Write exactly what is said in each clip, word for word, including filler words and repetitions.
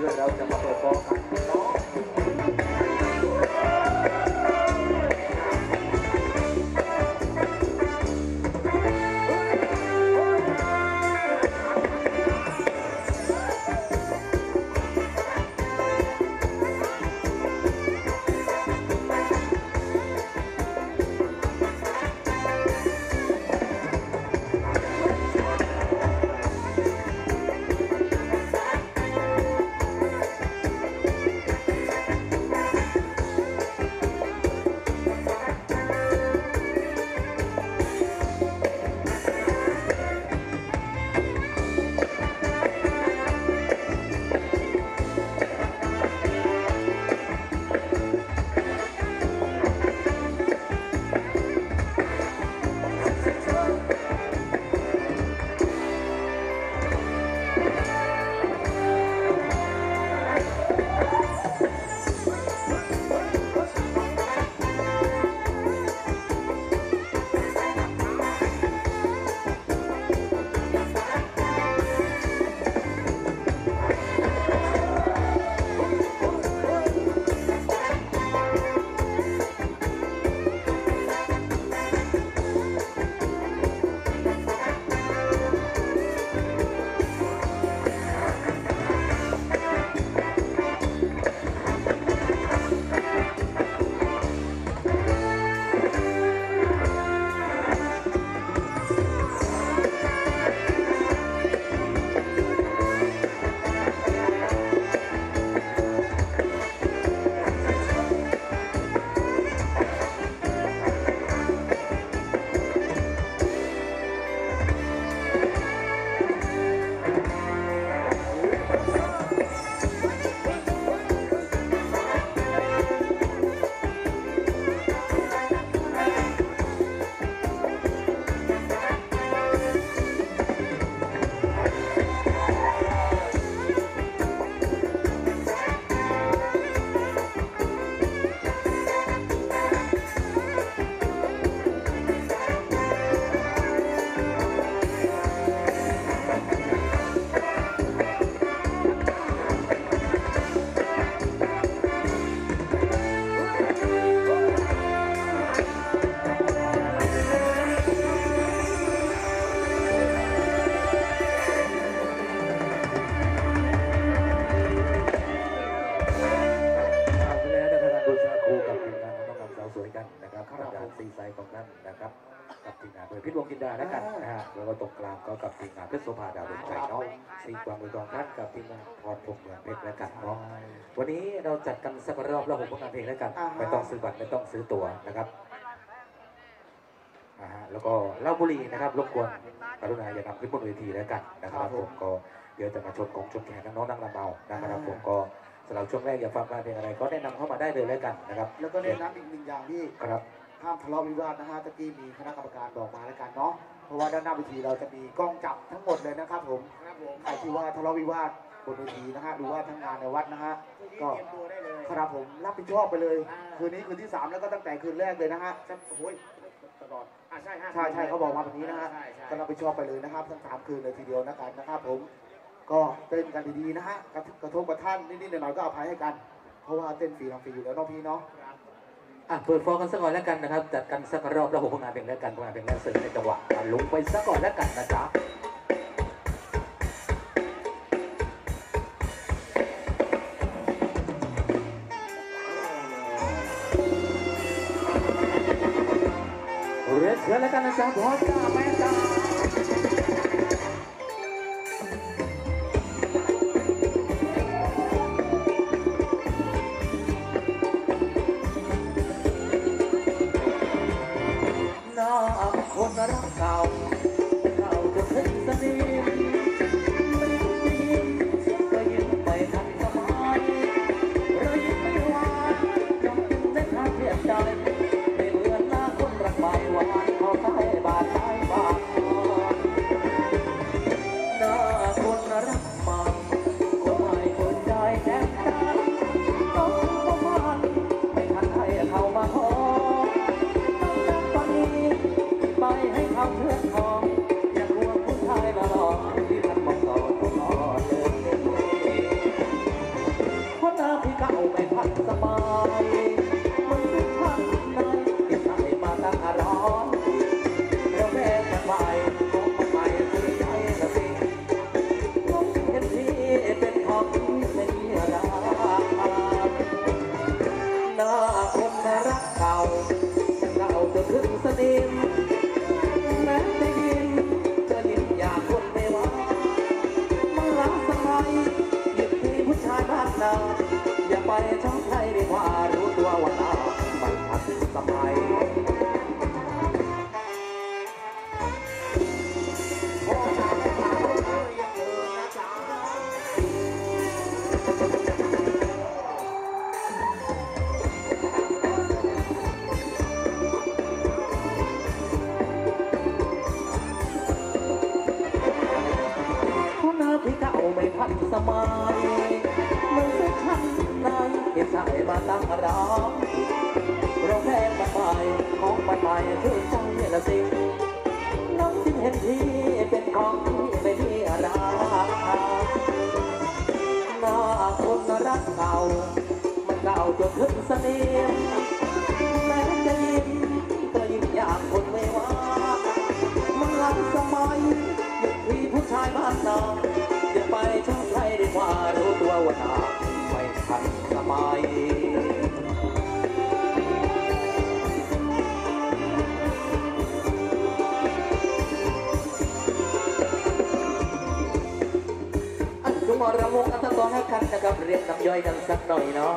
เลยเราจะมาเปิดฟองกันเนาะพิษวงกินดาแล้วกันนะฮะแล้วก็ตรงกลางก็กับทีมงานเพชรโสภาดาวดวงใจเนาะสีกวางมือกองท่านกับทีมงานพรพงษ์เมืองเพชรแล้วกันเนาะวันนี้เราจัดกันสักรอบละหกผลงานเพลงแล้วกันไม่ต้องซื้อบัตรไม่ต้องซื้อตั๋วนะครับอ่าฮะแล้วก็เล่าบุรีนะครับรบกวนกรุณาอย่านำขึ้นบนเวทีแล้วกันนะครับผมก็เดี๋ยวจะมาชมกองชมแขกน้องๆนั่งลำเมานะครับผมก็สำหรับช่วงแรกอย่าฟังเพลงอะไรก็แนะนำเข้ามาได้เลยแล้วกันนะครับแล้วก็แนะนำอีกหนึ่งอย่างที่ครับห้ามทะเลาะวิวาทนะฮะตะกี้มีคณะกรรมการบอกมาแล้วกันเนาะเพราะว่าด้านหน้าเวทีเราจะมีกล้องจับทั้งหมดเลยนะครับผมใครที่ว่าทะเลาะวิวาทบนเวทีนะฮะหรือว่าทั้งงานในวัดนะฮะก็ครับผมรับผิดชอบไปเลยคืนนี้คืนที่สามแล้วก็ตั้งแต่คืนแรกเลยนะฮะโอ้ยตลอดอ่าใช่ใช่ใช่เขาบอกมาแบบนี้นะฮะก็รับผิดชอบไปเลยนะครับทั้งสามคืนเลยทีเดียวนะครับนะครับผมก็เต้นกันดีๆนะฮะกระทบกระทั่งนิดๆหน่อยๆก็อภัยให้กันเพราะว่าเต้นฟรีทำฟรีอยู่แล้วน้องพี่เนาะอ่ะเปิดฟอร์กันสักก่อนแล้วกันนะครับจัดกันสักรอบแล้วหกผลงานเพลงแล้วกันผลงานเพลงแล้วเสริมในจังหวะลงไปสักก่อนแล้วกันนะจ๊ะเรียนเชิญแล้วกันนะจ๊ะพอจ้าแม่จ้าคนรักเก่าเก่าจะเพิ่งสนิทไม่ยิ้มก็ยิ้มไปทันสมัยเรายิ้มไม่หวานจงได้ทางเทียบใจไม่เหมือนหน้าคนรักใบหวานเขาใส่บาดท้ายบานาอย่าไปช้ำใครดีกว่ารู้ตัวว่านามันทันสมัยพี่เก่าไม่ทันสมัยมันสักชั้นนายเก็บสายมาตั้งรามเราแพงมาใหม่ของมันใหม่คือใจละสิน้องจึงเห็นที่เป็นของที่ไม่มีราคาหน้าคนรักเก่ามันเก่าจนถึงเสน่ห์แม้จะยิ้มก็ยิ้มอย่างคนไม่ว่ามันหลังสมัยยุคที่ผู้ชายบ้านนาอย่าไปชอบใครดีกว่ารู้ตัวว่านาไม่ทันสมัยอันจุมระวงอันตะตอให้กันนะครับเรียกน้ำย่อยกันสักหน่อยเนาะ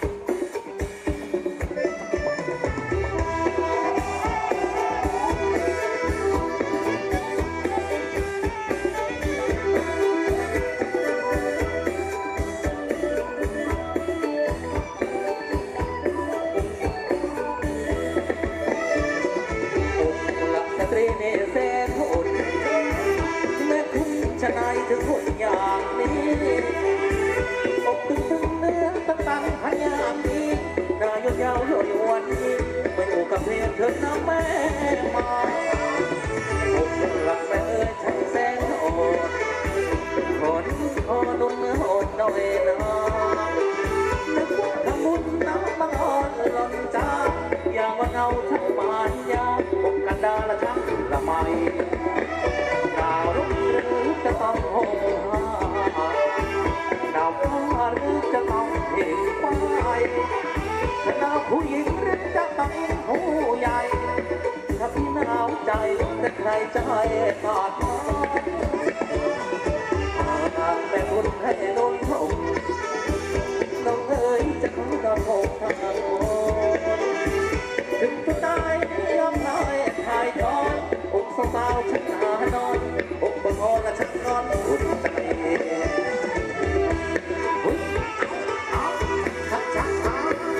ชนายถึงคนอย่างนี้อกตึงตึงเนื้อตั้งตั้งพยามนี้นายยาวโยยวันนี้ไม่อูกับเพียงเธอน้ำแม่มาอกหลักแม่เอ้ยช่างแสนโอดคนคอนุ่นโหดน้อยนานึกว่าทำบุญน้ำบังอ่อนหล่นจ้าอย่ามาเอาทั้งมารยาอกกันดาละทั้งละไมดาวรุ่งหรือจะต้องโหาดาวฟ้าหรือจะต้องเห็นไฟดาวผู้หญิงหรือจะต้องผู้ใหญ่ถ้าพี่หนาวใจแต่ใครจะให้กอดแม่บุญให้นุ่นห่มน้องเอ๋ยจะขอนอนห่มทางโอนถึงจะตายยอมตายทายย้อนอกสาวฉันหานอนอกบนอ่อนและฉันนอนอุ่นใจชักชักช้า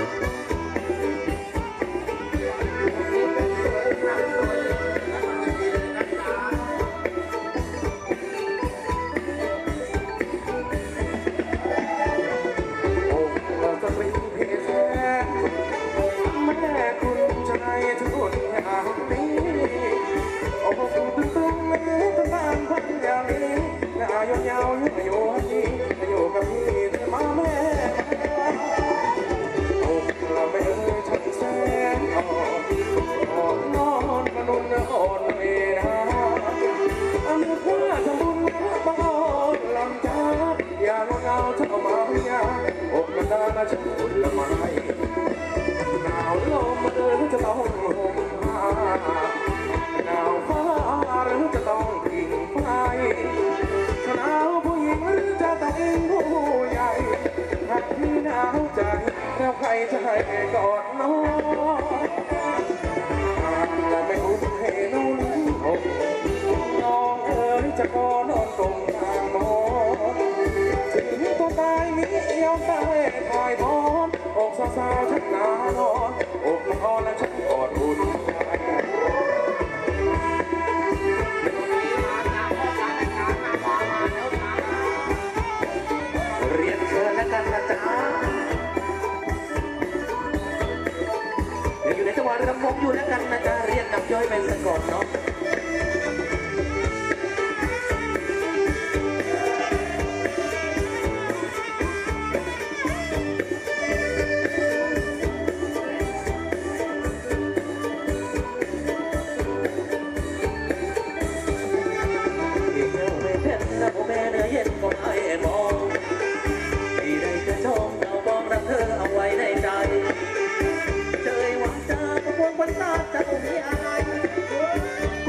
โอ้สตรีเพศแม่คุณชายทุกคนอย่างนี้โอ้คุณตึ้งตึ้งไม่ต้องตามพันอย่างนี้หน้ายาวยาวอยู่อยู่นี่อยู่กับพี่แต่มาแม่โอ้เราไม่เอ่ยฉันแสนอ่อนอ่อนนอนกระนุนอ่อนเมนาอันนี้ว่าทำบุญบังอ่อนลำจ้าอย่าเงาเท่ามาอยาอกมันดาละฉันอุ่นละไม้หนาวลมมาเดินจะต้องห่มผ้าหนาวฟ้าหรือจะต้องผิงไฟหนาวผู้หญิงหรือจะต้องผู้ใหญ่หากพี่หนาวใจแล้วใครจะให้กอดน้องหากจะไม่อุ่นให้นุ่นอกน้องเอ๋ยจะขอนอนตรงทางนอนถึงตัวตายนี้ยอมตายคอยพรอกสาวๆฉันนานอนอกมันอ่อนและฉันกอดอุ่นเรียนเชิญแล้วกันนะจ๊ะอยู่ในจังหวะรำวงอยู่แล้วกันนะจ๊ะเรียนนำย่อยไปสักก่อนเนาะแม่เนื้อเย็นก็ให้มองที่ได้จะชมเอาบองรักเธอเอาไว้ในใจเจยหวังจากระบวนวันตาจะมีอะไร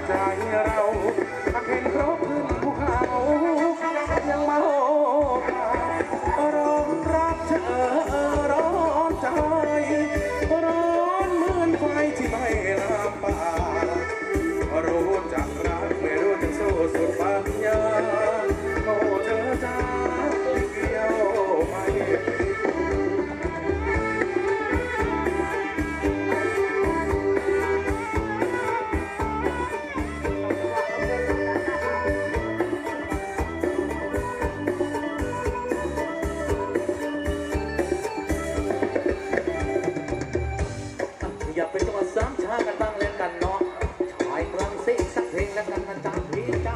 ใจเราถ้าเห็นเขาขึ้นภูเขายังมาโหร้อนรักเธอร้อนใจร้อนเหมือนไฟที่ไม่ลามป่ารู้จักรักไม่รู้จักสู้สุดปัญญาโอ้เธอจ้าเกี่ยวไหมอยากเป็นจังหวัดสามชากันบ้างแล้วกันเนาะชายเมืองซิสักเพลงแล้วกันนะจ๊ะพี่จ้า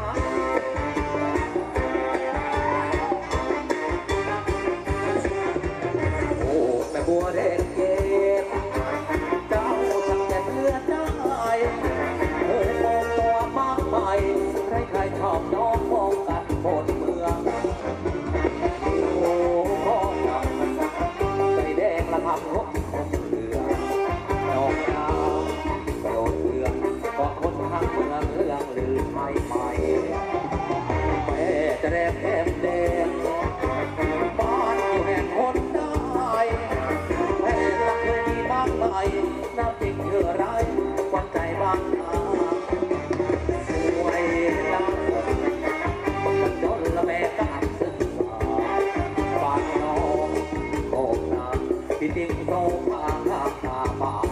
โอ้แม่บัวแดงเก็บเจ้าช่างแต่เลือดได้เคยมองตัวมากไปใครใครชอบน้องมองกันหมดเมืองโอ้ก็ทำใจแดงละทำรถผมเหลือดอกยาโปรดเถื่อนก็คนทางเมืองเรื่องลือไม่ไม่แม่จะแดงแก้มแดงบ้านอยู่แห่งคนได้แม่รักเคยมีบ้างไหมน้ำจริงเชื่อไรควันใจบ้างนาสวยลังมันจนละแม่ก็อับศึกษาบ้านน้องโอกนาที่จริงโตมาข้างตาบ้า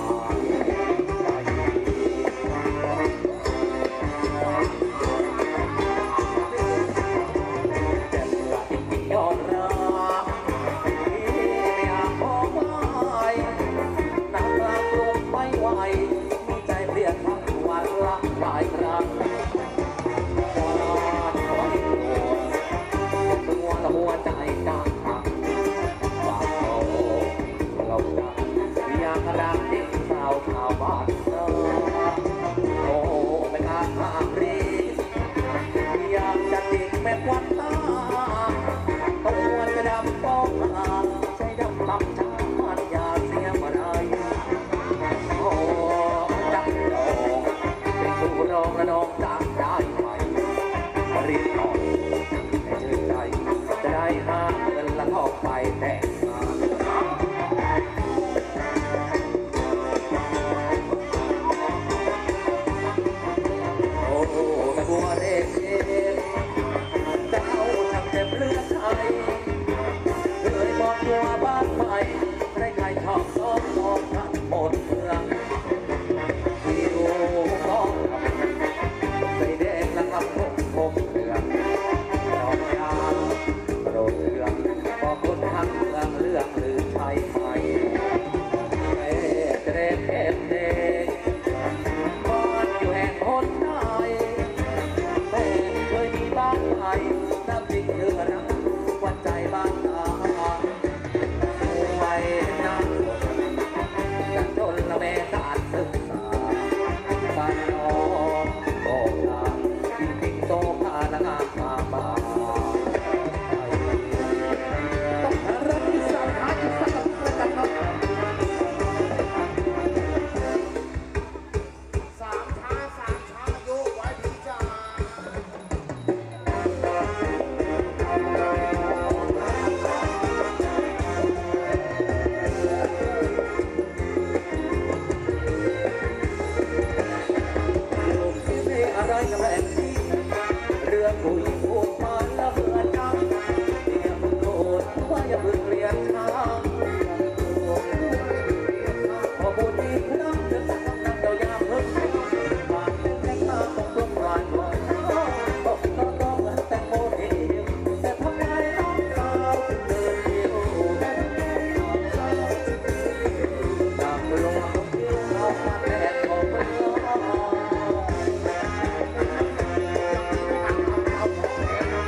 ยอดรักที่ไม่อาจบอกไว้น้ำกลางลมไม่ไหวมีใจเปลี่ยนทั้งวันละหลายครั้งวานไว้ตัวตัวละหัวใจจังหักบางโตเราจังอยากรักเด็กสาวชาวบ้านเธอโอ้ไม่กล้าห้ามรีอยากจะทิ้งแม่ควันตาตัวจะดำป้องหาใจดำต่ำช้ามันอย่าเสียมาได้โอ้จับดอกเป็นผู้รองและน้องจำได้ไหมรีบหน่อยให้ชื่นใจจะได้หาเงินละทองไปแต่งงานโอ้แม่บัวเด็กเจ้าช่างเต็มเลือดไทยเคยมองตัวบ้านใหม่ใครใครชอบซ้อมซ้อมกันหมดเมืองที่ดูก้องใส่แดงและคำผมผมเรืองดอกยางโปรดเรืองพอคนทั้งเมืองเรื่องลือใช่ไหมแม่จะแดงแก้มแดงบ้านอยู่แห่งคนไหนแม่เคยมีบ้านไหมน้ำจริงเชื่อรักวันใจบ้านตาไว้น้ำกันจนละแม่การศึกษาบ้านน้องบอกลาที่ทิ้งโตพาละงามมาบ้าต้องหารักที่สามหาที่สามประกันครับสามช้าสามช้าโยกไว้ดีจ้าอะไรกับแม่ที่เรื่องผู้หญิงพูดมาแล้วเบื่อจังเรียกโทษว่าอย่าเพิ่งเรียนทางพอพูดอีกครั้งจะสักนักเจ้ายามเพิ่งผ่านแค่ข้าต้องต้องผ่านบ่อยต้องต้องต้องแต่งโมเดลแต่ทำไมน้องสาวถึงเดินเดียวตามลงเอาเที่ยวเอามาแทนของเพื่อนเอา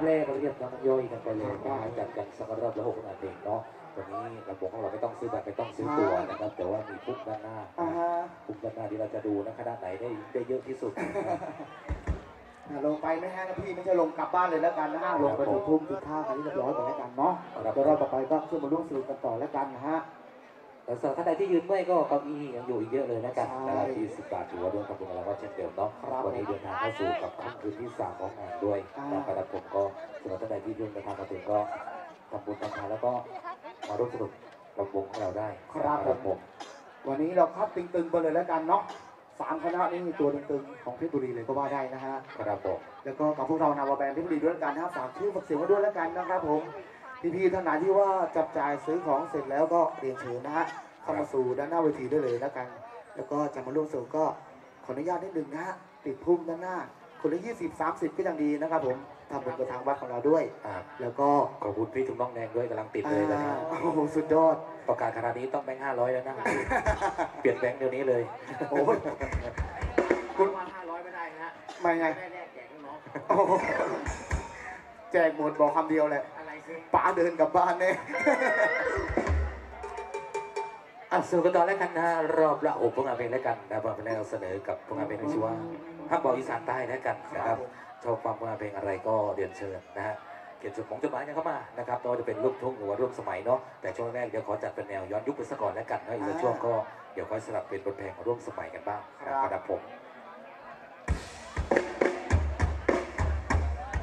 แรกเราเรียกน้ำย่อยกันไปเลยนะจัดกันสักรอบละหกนาทีเนาะวันนี้ระบบของเราไม่ต้องซื้อบัตรไม่ต้องซื้อตั๋วนะครับแต่ว่ามีพุ่มด้านหน้าอ่าฮะพุ่มด้านหน้าที่เราจะดูนะคณะไหนได้ได้เยอะที่สุดอ่าลงไปไม่ฮะนะพี่ไม่ใช่ลงกลับบ้านเลยแล้วกันนะฮะลงไปจุดทุ่มจุดท่ากันที่เรียบร้อยก่อนแล้วกันเนาะเดี๋ยวเราต่อไปก็ขึ้นมาร่วมสนุกกันต่อแล้วกันนะฮะแต่สำหรับท่านใดที่ยืนเมื่อยก็เก้าอี้ยังอยู่อีกเยอะเลยนะครับใช่นะครับที่สิบบาทถือว่าร่วมทำบุญกับเราก็เช่นเดิมเนาะครับวันนี้เดินทางเข้าสู่กับค่ำคืนที่สามของงานด้วยอ่านะครับผมก็สำหรับท่านใดที่เดินทางมาถึงก็ทำบุญทำทานแล้วก็มาร่วมสนุกกับวงของเราได้ครับผม วันนี้เราคัดตึงๆไปเลยแล้วกันเนาะสามคณะนี้มีตัวตึงๆของเพชรบุรีเลยก็ว่าได้นะฮะครับผมแล้วก็กับพวกเรานาวาแบนด์เพชรบุรีด้วยแล้วกันนะฝากชื่อฝากเสียงไว้ด้วยแล้วกันนะครับผมพี่ๆท่านไหนที่ว่าจับจ่ายซื้อของเสร็จแล้วก็เรียนเชิญนะฮะเข้ามาสู่ด้านหน้าเวทีได้เลยแล้วกัน แล้วก็จะมาร่วมสนุกก็ขออนุญาตนิดนึงนะฮะติดพุ่มด้านหน้าคนละยี่สิบสามสิบก็ยังดีนะครับผมทำบุญกับทางวัดของเราด้วยอ่าแล้วก็ขอบคุณพี่ถุงน้องแดงด้วยกำลังติดเลยตอนนี้อ่าโอ้โหสุดยอดประกาศขนาดนี้ต้องแบงค์ห้าร้อยแล้วนะ เปลี่ยนแบงค์เดี๋ยวนี้เลยโอ้ยคุณว่าห้าร้อยไม่ได้นะมาไงได้แรกแจกน้องโอ้โหแจกหมดบอกคำเดียวเลยๆอะไรคือป๋าเดินกลับบ้านเนี่ยอ่ะสรุปกันต่อแล้วกันนะรอบละหกผลงานเพลงแล้วกันนะครับเป็นแรกเราเสนอกับผลงานเพลงที่ชื่อว่าฮักบอกอีสานใต้แล้วกันนะครับชอบฟังผลงานเพลงอะไรก็เรียนเชิญนะฮะเขียนจดหมายจดหมายกันเข้ามานะครับไม่ว่าจะเป็นลูกทุ่งหรือว่าร่วมสมัยเนาะแต่ช่วงแรกเดี๋ยวขอจัดเป็นแนวย้อนยุคไปซะก่อนแล้วกันนะอีกสักช่วงก็เดี๋ยวค่อยสลับเป็นบทเพลงมาร่วมสมัยกันบ้างนะครับผม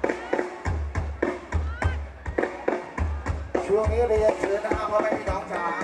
ช่วงนี้เรียนเชิญนะครับพ่อแม่พี่น้องชาว